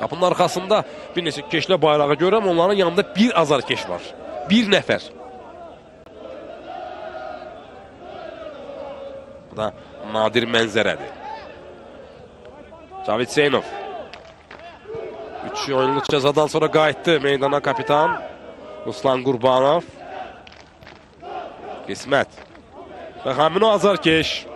Qapının arxasında bir neçə keşlə bayrağı görürəm. Onların yanında bir azarkeş var. Bir nəfər. Bu da nadir mənzərədir. Cavid Zeynov. 3 oyunluq cəzadan sonra qayıtdı meydana kapitan Ruslan Qurbanov. Qismət. Və həmin o azarkeş.